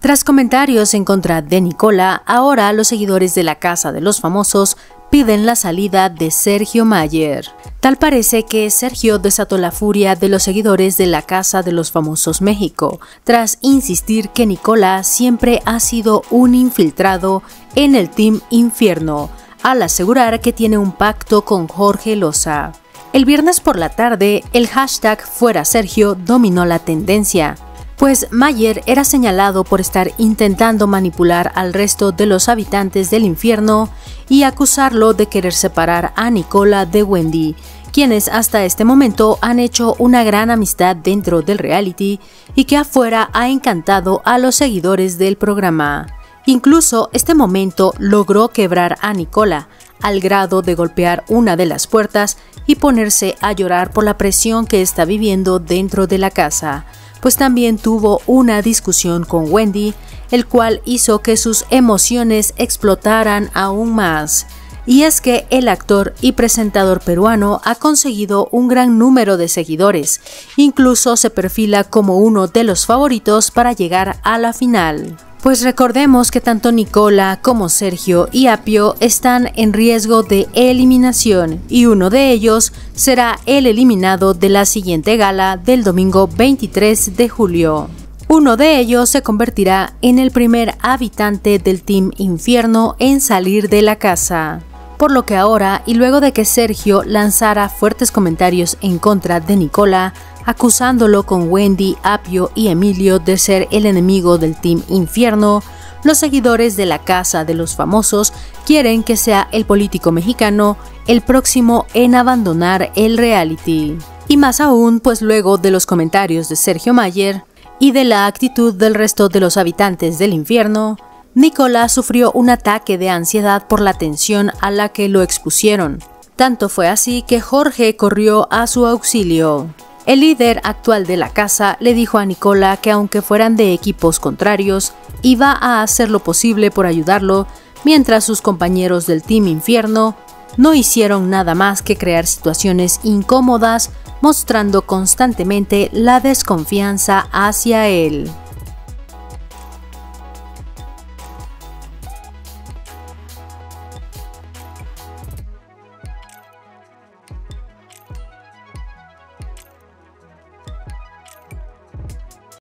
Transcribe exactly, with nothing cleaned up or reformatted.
Tras comentarios en contra de Nicola, ahora los seguidores de la Casa de los Famosos piden la salida de Sergio Mayer. Tal parece que Sergio desató la furia de los seguidores de la Casa de los Famosos México, tras insistir que Nicola siempre ha sido un infiltrado en el Team Infierno, al asegurar que tiene un pacto con Jorge Loza. El viernes por la tarde, el hashtag Fuera Sergio dominó la tendencia, pues Mayer era señalado por estar intentando manipular al resto de los habitantes del infierno y acusarlo de querer separar a Nicola de Wendy, quienes hasta este momento han hecho una gran amistad dentro del reality y que afuera ha encantado a los seguidores del programa. Incluso este momento logró quebrar a Nicola, al grado de golpear una de las puertas y ponerse a llorar por la presión que está viviendo dentro de la casa, pues también tuvo una discusión con Wendy, el cual hizo que sus emociones explotaran aún más. Y es que el actor y presentador peruano ha conseguido un gran número de seguidores, incluso se perfila como uno de los favoritos para llegar a la final. Pues recordemos que tanto Nicola como Sergio y Apio están en riesgo de eliminación y uno de ellos será el eliminado de la siguiente gala del domingo veintitrés de julio. Uno de ellos se convertirá en el primer habitante del Team Infierno en salir de la casa. Por lo que ahora, y luego de que Sergio lanzara fuertes comentarios en contra de Nicola, acusándolo con Wendy, Apio y Emilio de ser el enemigo del Team Infierno, los seguidores de la Casa de los Famosos quieren que sea el político mexicano el próximo en abandonar el reality. Y más aún, pues luego de los comentarios de Sergio Mayer y de la actitud del resto de los habitantes del infierno, Nicola sufrió un ataque de ansiedad por la tensión a la que lo expusieron. Tanto fue así que Jorge corrió a su auxilio. El líder actual de la casa le dijo a Nicola que aunque fueran de equipos contrarios, iba a hacer lo posible por ayudarlo, mientras sus compañeros del Team Infierno no hicieron nada más que crear situaciones incómodas, mostrando constantemente la desconfianza hacia él.